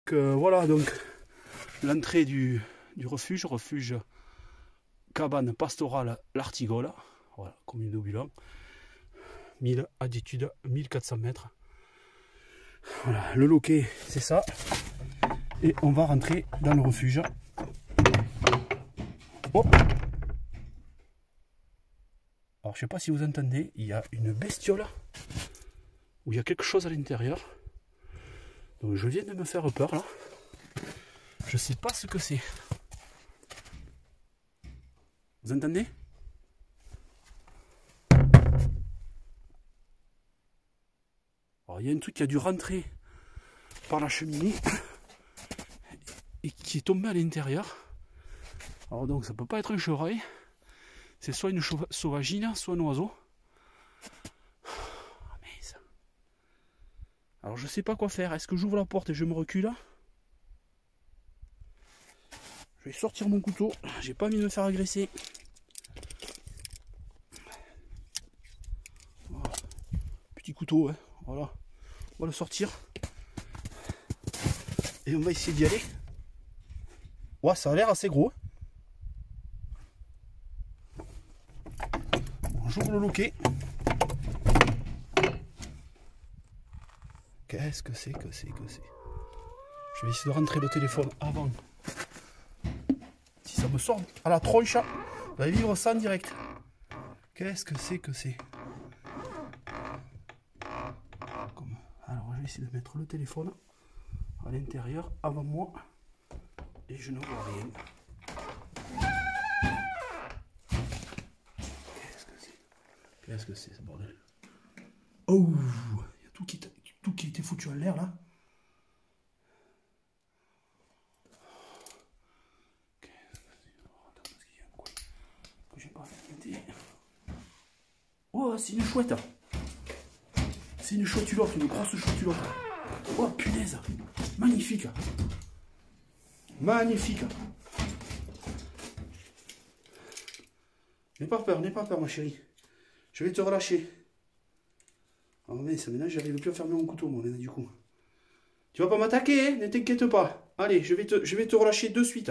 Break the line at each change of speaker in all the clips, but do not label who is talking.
Voilà donc l'entrée du refuge, cabane pastorale L'Artigola, voilà, commune d'Aubulon, 1000 altitude, 1400 mètres. Voilà, le loquet c'est ça, et on va rentrer dans le refuge. Oh. Alors je sais pas si vous entendez, il y a une bestiole, où il y a quelque chose à l'intérieur. Donc je viens de me faire peur là. Je sais pas ce que c'est. Vous entendez? Alors il y a un truc qui a dû rentrer par la cheminée et qui est tombé à l'intérieur. Alors donc ça peut pas être un chevreuil. C'est soit une sauvagine, soit un oiseau. Alors je sais pas quoi faire. Est-ce que j'ouvre la porte et je me recule? Je vais sortir mon couteau. J'ai pas envie de me faire agresser. Voilà. Petit couteau, hein. Voilà. On va le sortir. Et on va essayer d'y aller. Ouais, ça a l'air assez gros. J'ouvre le loquet. Qu'est-ce que c'est que c'est? Je vais essayer de rentrer le téléphone avant. Si ça me sort à la tronche, on va vivre ça en direct. Qu'est-ce que c'est que c'est? Alors je vais essayer de mettre le téléphone à l'intérieur avant moi. Et je ne vois rien. Qu'est-ce que c'est ce bordel? Oh, il y a tout qui était foutu en l'air là. Oh, c'est une chouette. C'est une chouette-ulotte, une grosse chouette-ulotte. Oh, punaise. Magnifique. Magnifique. N'aie pas peur, ma chérie. Je vais te relâcher. Oh mais ça maintenant j'arrive plus à fermer mon couteau moi du coup. Tu vas pas m'attaquer, hein? Ne t'inquiète pas. Allez, je vais te relâcher de suite.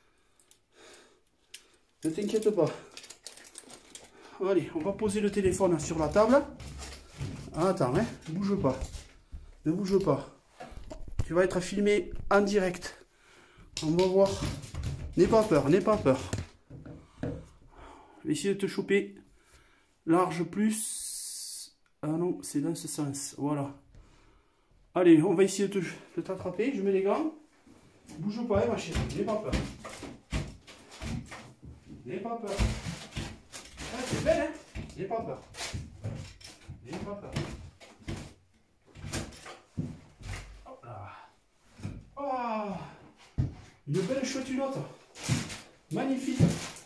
Ne t'inquiète pas. Allez, on va poser le téléphone sur la table. Attends, hein, ne bouge pas. Ne bouge pas. Tu vas être filmé en direct. On va voir. N'aie pas peur, n'aie pas peur. Je vais essayer de te choper. Large plus. Ah non, c'est dans ce sens. Voilà. Allez, on va essayer de t'attraper. Je mets les gants. Bouge pas, hein, ma chérie. N'aie pas peur. N'aie pas peur. Ah, c'est belle, hein? N'aie pas peur. N'aie pas peur. Hop là. Oh, une belle chouette-ulotte. Magnifique.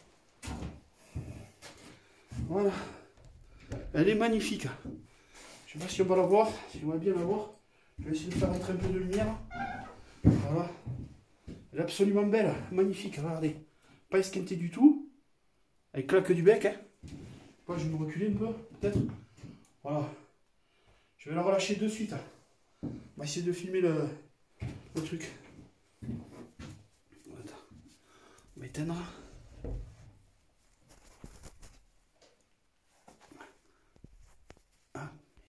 Voilà. Elle est magnifique. Je sais pas si on va la voir, si on va bien la voir. Je vais essayer de faire entrer un peu de lumière. Voilà. Elle est absolument belle, magnifique, regardez. Pas esquintée du tout. Elle claque du bec. Hein. Moi, je vais me reculer un peu, peut-être. Voilà. Je vais la relâcher de suite. On va essayer de filmer le truc. Attends. On va éteindre.